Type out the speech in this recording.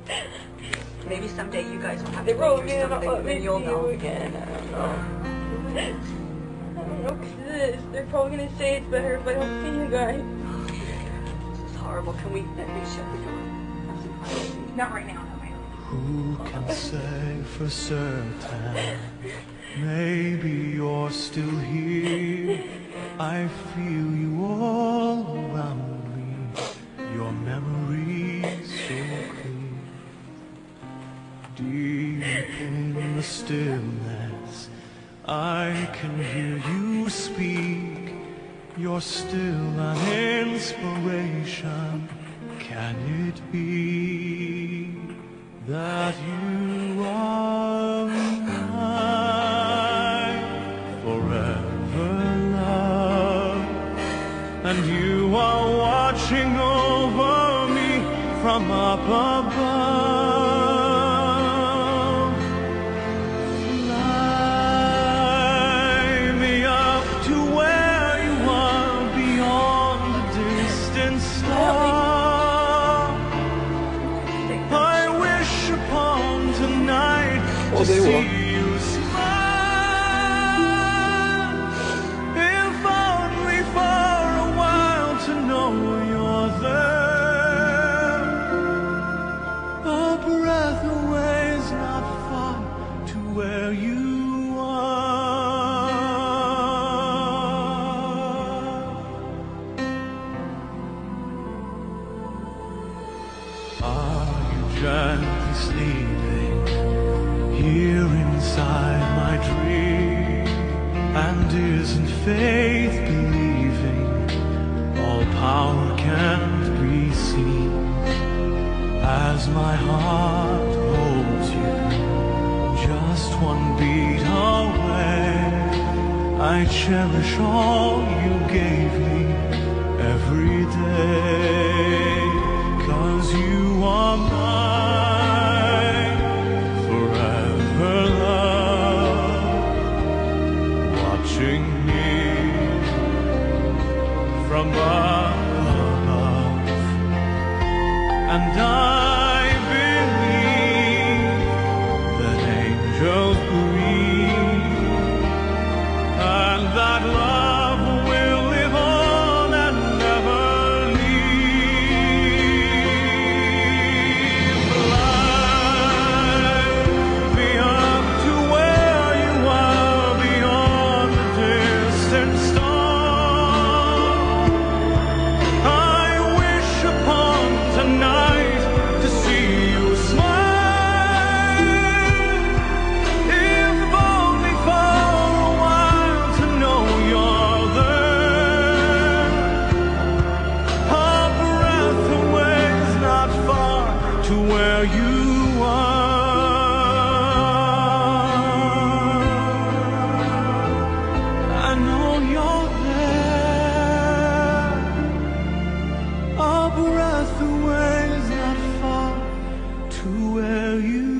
Maybe someday you guys will have They to wrote go me through and something let me and you'll see know. you again. I don't know. I don't know, 'cause they're probably gonna say it's better if I don't see you guys. This is horrible. Can we at least shut the door? Not right now, no, ma'am. Who can say for certain? Maybe you're still here. I feel you all around me. Your memory's so clear. Deep in the stillness, I can hear you speak. You're still an inspiration. Can it be that you are mine forever, love? And you are watching over me from up above. Fly me up to where you are beyond the distant star. I wish upon tonight to see you smile, if only for a while to know you're there. A breath away is not far to where you are you gently sleeping here inside my dream? And isn't faith believing all power can't be seen? As my heart holds you just one beat away, I cherish all you gave me every day. 'Cause you are mine forever, love, watching me from above. And I believe that angels breathe, and that love will live on and never leave. Fly me up to where you are beyond the distant star. I wish upon tonight to see you smile, if only for a while to know you're there. A breath away is not far to where you are. I know you're there. A breath away is not far to where you